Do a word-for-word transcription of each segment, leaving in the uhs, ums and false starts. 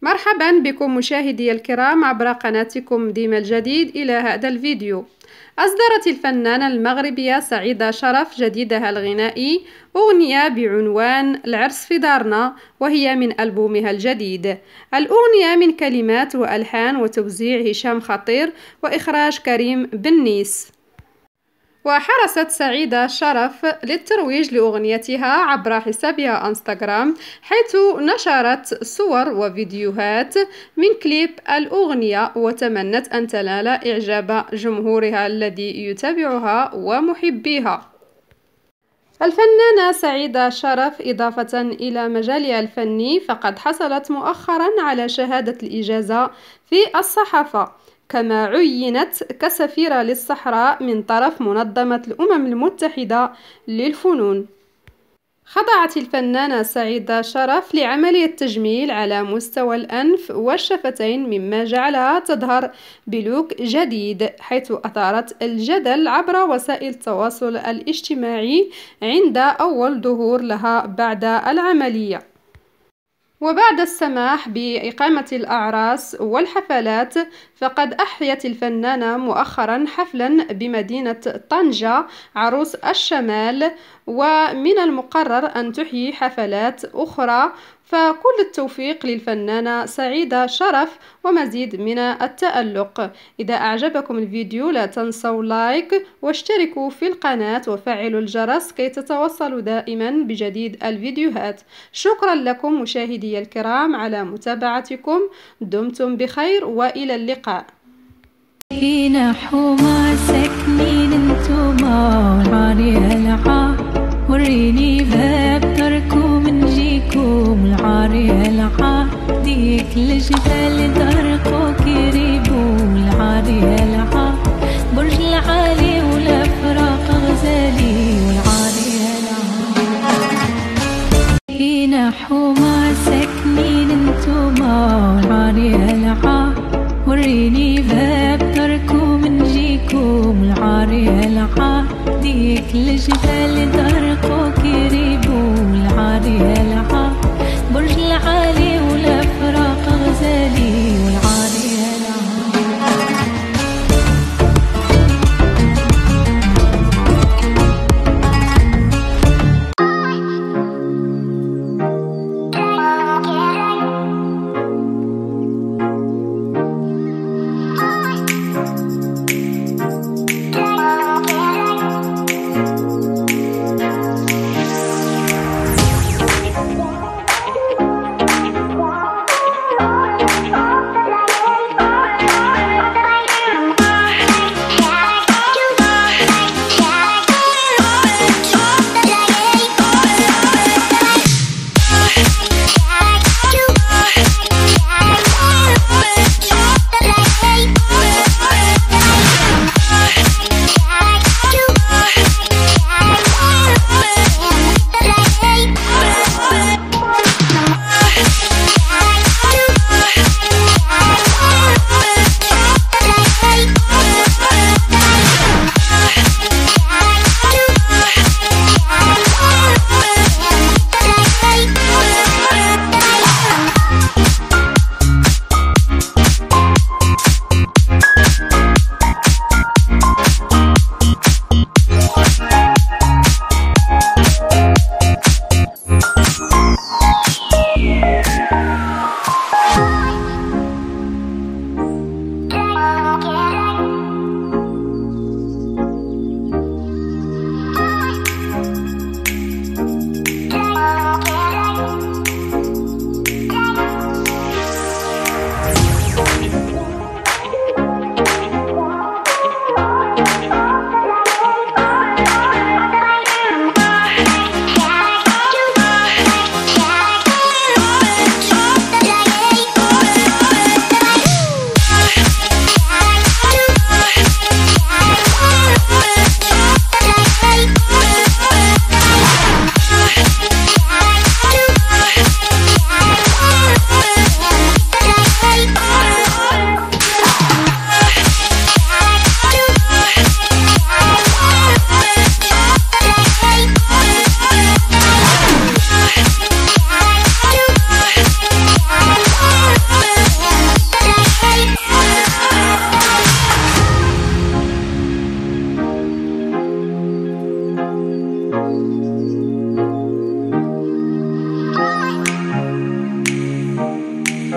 مرحبا بكم مشاهدي الكرام عبر قناتكم ديما الجديد. إلى هذا الفيديو، أصدرت الفنانة المغربية سعيدة شرف جديدها الغنائي أغنية بعنوان العرس في دارنا، وهي من ألبومها الجديد. الأغنية من كلمات وألحان وتوزيع هشام خطير وإخراج كريم بنيس. وحرصت سعيدة شرف للترويج لأغنيتها عبر حسابها انستغرام، حيث نشرت صور وفيديوهات من كليب الأغنية، وتمنت أن تنال إعجاب جمهورها الذي يتابعها ومحبيها. الفنانة سعيدة شرف إضافة إلى مجالها الفني فقد حصلت مؤخرا على شهادة الإجازة في الصحافة، كما عينت كسفيرة للصحراء من طرف منظمة الأمم المتحدة للفنون. خضعت الفنانة سعيدة شرف لعملية تجميل على مستوى الأنف والشفتين، مما جعلها تظهر بلوك جديد، حيث أثارت الجدل عبر وسائل التواصل الاجتماعي عند أول ظهور لها بعد العملية. وبعد السماح بإقامة الأعراس والحفلات، فقد أحيت الفنانة مؤخرا حفلا بمدينة طنجة عروس الشمال، ومن المقرر أن تحيي حفلات أخرى. فكل التوفيق للفنانة سعيدة شرف ومزيد من التألق. إذا أعجبكم الفيديو لا تنسوا لايك واشتركوا في القناة وفعلوا الجرس كي تتوصلوا دائما بجديد الفيديوهات. شكرا لكم مشاهدي الكرام على متابعتكم، دمتم بخير وإلى اللقاء. هنا حومة ساكنين انتوما والعارية العا، وريني باب داركم نجيكم العارية العا، ديك الجبال درقو كيريبو العارية العا، برج العالي والافراق غزالي والعارية العا. هنا حومة ساكنين انتوما والعارية العا، وريني باب داركم نجيكم العارية العا، ديك الجبال درقو كيريبو العارية العا، برج العالي والافراق غزالي والعارية العا.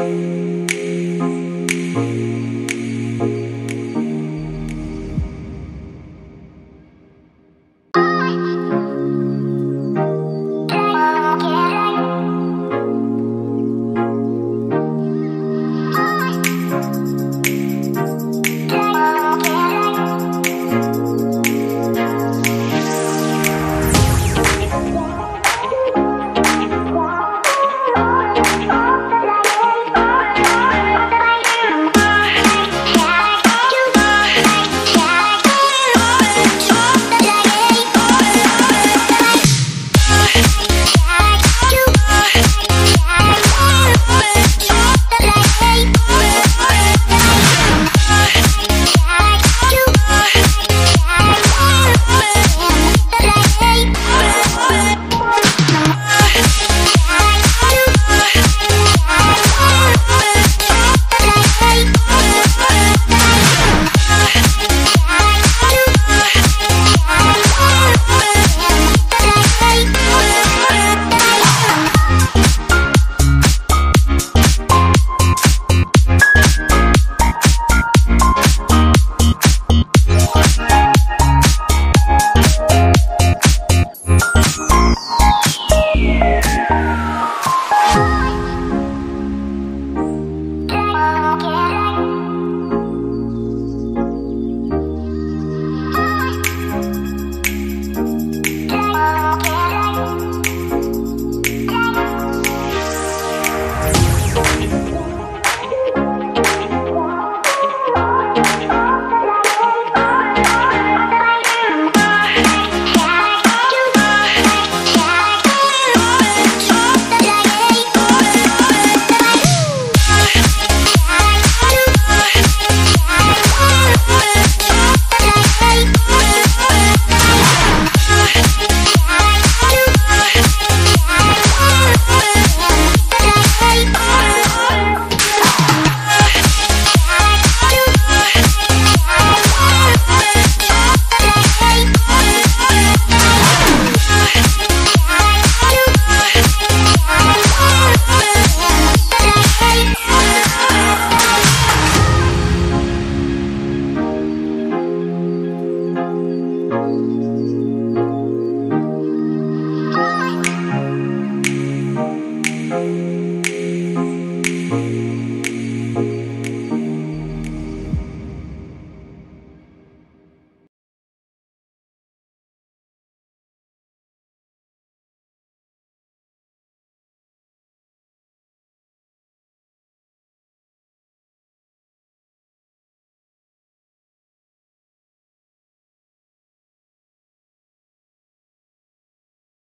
العار.